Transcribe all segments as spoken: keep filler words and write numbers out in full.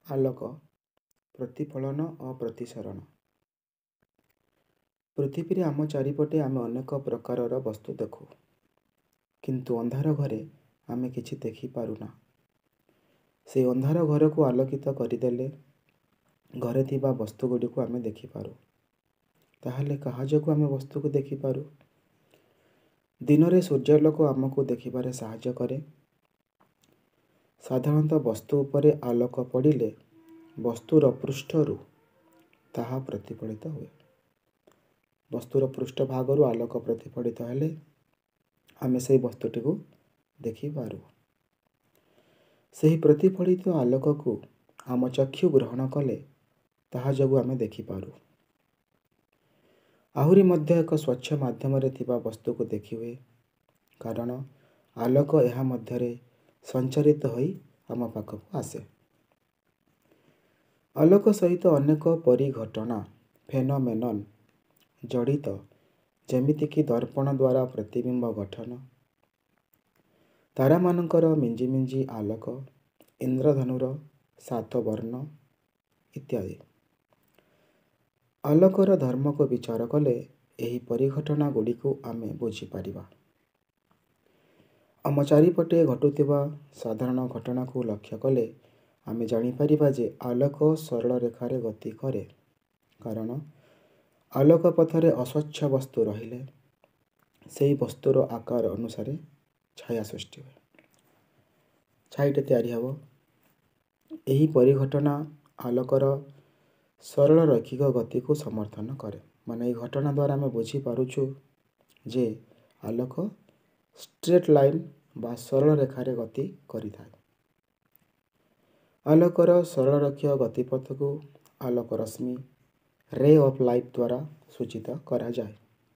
ଆଲୋକ ପ୍ରତିଫଳନ ଓ ପ୍ରତିସରଣ। ପୃଥିବୀରେ ଆମ ଚାରିପଟେ ଆମେ ଅନେକ ପ୍ରକାରର ବସ୍ତୁ ଦେଖୁ, କିନ୍ତୁ ଅନ୍ଧାର ଘରେ ଆମେ କିଛି ଦେଖିପାରୁନା। ସେହି ଅନ୍ଧାର ଘରକୁ ଆଲୋକିତ କରିଦେଲେ ଘରେ ଥିବା ବସ୍ତୁ ଗୁଡ଼ିକୁ ଆମେ ଦେଖିପାରୁ। ତାହେଲେ କାହା ଯୋଗୁଁ ଆମେ ବସ୍ତୁକୁ ଦେଖିପାରୁ? ଦିନରେ ସୂର୍ଯ୍ୟାଲୋକ ଆମକୁ ଦେଖିବାରେ ସାହାଯ୍ୟ କରେ। ସାଧାରଣତଃ ବସ୍ତୁ ଉପରେ ଆଲୋକ ପଡ଼ିଲେ ବସ୍ତୁର ପୃଷ୍ଠରୁ ତାହା ପ୍ରତିଫଳିତ ହୁଏ। ବସ୍ତୁର ପୃଷ୍ଠ ଭାଗରୁ ଆଲୋକ ପ୍ରତିଫଳିତ ହେଲେ ଆମେ ସେହି ବସ୍ତୁଟିକୁ ଦେଖିପାରୁ। ସେହି ପ୍ରତିଫଳିତ ଆଲୋକକୁ ଆମ ଚକ୍ଷୁ ଗ୍ରହଣ କଲେ ତାହା ଯୋଗୁଁ ଆମେ ଦେଖିପାରୁ। ଆହୁରି ମଧ୍ୟ ଏକ ସ୍ୱଚ୍ଛ ମାଧ୍ୟମରେ ଥିବା ବସ୍ତୁକୁ ଦେଖିହୁଏ, କାରଣ ଆଲୋକ ଏହା ମଧ୍ୟରେ ସଞ୍ଚାରିତ ହୋଇ ଆମ ପାଖକୁ ଆସେ। ଆଲୋକ ସହିତ ଅନେକ ପରିଘଟଣା ଫେନୋମେନନ୍ ଜଡ଼ିତ, ଯେମିତିକି ଦର୍ପଣ ଦ୍ୱାରା ପ୍ରତିବିମ୍ବ ଗଠନ, ତାରାମାନଙ୍କର ମିଞ୍ଜି ମିଞ୍ଜି ଆଲୋକ, ଇନ୍ଦ୍ରଧନୁର ସାତ ବର୍ଣ୍ଣ ଇତ୍ୟାଦି। ଆଲୋକର ଧର୍ମକୁ ବିଚାର କଲେ ଏହି ପରିଘଟଣା ଗୁଡ଼ିକୁ ଆମେ ବୁଝିପାରିବା। ଆମ ଚାରିପଟେ ଘଟୁଥିବା ସାଧାରଣ ଘଟଣାକୁ ଲକ୍ଷ୍ୟ କଲେ ଆମେ ଜାଣିପାରିବା ଯେ ଆଲୋକ ସରଳ ରେଖାରେ ଗତି କରେ, କାରଣ ଆଲୋକ ପଥରେ ଅସ୍ୱଚ୍ଛ ବସ୍ତୁ ରହିଲେ ସେହି ବସ୍ତୁର ଆକାର ଅନୁସାରେ ଛାୟା ସୃଷ୍ଟି ହୁଏ। ଛାଇଟେ ତିଆରି ହେବ। ଏହି ପରିଘଟଣା ଆଲୋକର ସରଳ ରୈଖିକ ଗତିକୁ ସମର୍ଥନ କରେ। ମାନେ ଏହି ଘଟଣା ଦ୍ୱାରା ଆମେ ବୁଝିପାରୁଛୁ ଯେ ଆଲୋକ ଷ୍ଟ୍ରେଟ୍ ଲାଇନ୍ ବା ସରଳ ରେଖାରେ ଗତି କରିଥାଏ। ଆଲୋକର ସରଳ ରେଖୀୟ ଗତିପଥକୁ ଆଲୋକ ରଶ୍ମି ରେ ଅଫ୍ ଲାଇଟ୍ ଦ୍ୱାରା ସୂଚିତ କରାଯାଏ।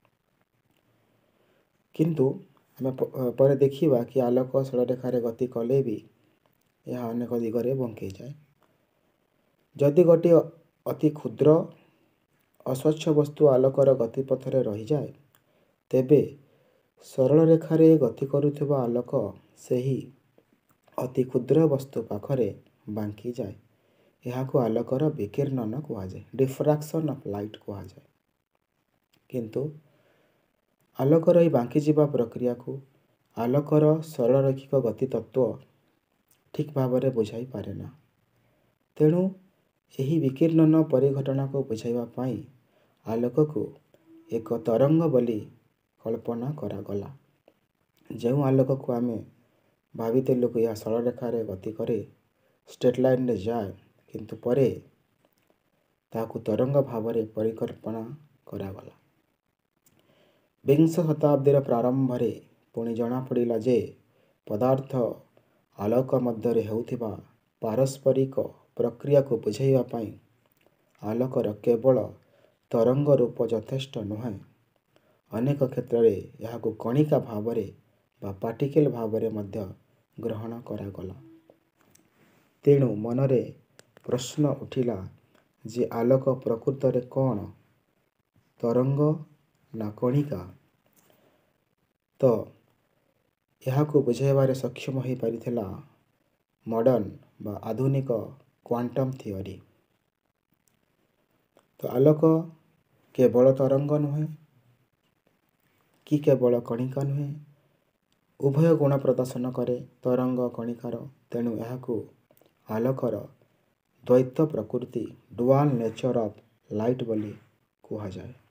କିନ୍ତୁ ଆମେ ପରେ ଦେଖିବା କି ଆଲୋକ ସରଳ ରେଖାରେ ଗତି କଲେ ବି ଏହା ଅନେକ ଦିଗରେ ବଙ୍କେଇଯାଏ। ଯଦି ଗୋଟିଏ ଅତି କ୍ଷୁଦ୍ର ଅସ୍ୱଚ୍ଛ ବସ୍ତୁ ଆଲୋକର ଗତିପଥରେ ରହିଯାଏ, ତେବେ ସରଳ ରେଖାରେ ଗତି କରୁଥିବା ଆଲୋକ ସେହି ଅତି କ୍ଷୁଦ୍ର ବସ୍ତୁ ପାଖରେ ବାଙ୍କିଯାଏ। ଏହାକୁ ଆଲୋକର ବିକିର୍ଣ୍ଣନ କୁହାଯାଏ, ଡିଫ୍ରାକ୍ସନ୍ ଅଫ୍ ଲାଇଟ୍ କୁହାଯାଏ। କିନ୍ତୁ ଆଲୋକର ଏହି ବାଙ୍କିଯିବା ପ୍ରକ୍ରିୟାକୁ ଆଲୋକର ସରଳ ରୈଖିକ ଗତି ତତ୍ତ୍ୱ ଠିକ୍ ଭାବରେ ବୁଝାଇ ପାରେନା। ତେଣୁ ଏହି ବିକିର୍ଣ୍ଣନ ପରିଘଟଣାକୁ ବୁଝାଇବା ପାଇଁ ଆଲୋକକୁ ଏକ ତରଙ୍ଗ ବୋଲି କଳ୍ପନା କରାଗଲା। ଯେଉଁ ଆଲୋକକୁ ଆମେ ଭାବିଥିଲୁ କି ଏହା ସରଳ ରେଖାରେ ଗତି କରେ, ଷ୍ଟ୍ରେଟ୍ ଲାଇନ୍ରେ ଯାଏ, କିନ୍ତୁ ପରେ ତାହାକୁ ତରଙ୍ଗ ଭାବରେ ପରିକଳ୍ପନା କରାଗଲା। ବିଂଶ ଶତାବ୍ଦୀର ପ୍ରାରମ୍ଭରେ ପୁଣି ଜଣାପଡ଼ିଲା ଯେ ପଦାର୍ଥ ଆଲୋକ ମଧ୍ୟରେ ହେଉଥିବା ପାରସ୍ପରିକ ପ୍ରକ୍ରିୟାକୁ ବୁଝାଇବା ପାଇଁ ଆଲୋକର କେବଳ ତରଙ୍ଗ ରୂପ ଯଥେଷ୍ଟ ନୁହେଁ, ଅନେକ କ୍ଷେତ୍ରରେ ଏହାକୁ କଣିକା ଭାବରେ ବା ପାର୍ଟିକେଲ୍ ଭାବରେ ମଧ୍ୟ ଗ୍ରହଣ କରାଗଲା। ତେଣୁ ମନରେ ପ୍ରଶ୍ନ ଉଠିଲା ଯେ ଆଲୋକ ପ୍ରକୃତରେ କ'ଣ, ତରଙ୍ଗ ନା କଣିକା? ତ ଏହାକୁ ବୁଝାଇବାରେ ସକ୍ଷମ ହୋଇପାରିଥିଲା ମଡର୍ଣ୍ଣ ବା ଆଧୁନିକ କ୍ୱାଣ୍ଟମ୍ ଥିଓରୀ। ତ ଆଲୋକ କେବଳ ତରଙ୍ଗ ନୁହେଁ କି କେବଳ କଣିକା ନୁହେଁ, ଉଭୟ ଗୁଣ ପ୍ରଦର୍ଶନ କରେ ତରଙ୍ଗ କଣିକାର। ତେଣୁ ଏହାକୁ ଆଲୋକର ଦ୍ୱୈତ ପ୍ରକୃତି, ଡୁଆଲ୍ ନେଚର୍ ଅଫ୍ ଲାଇଟ୍ ବୋଲି କୁହାଯାଏ।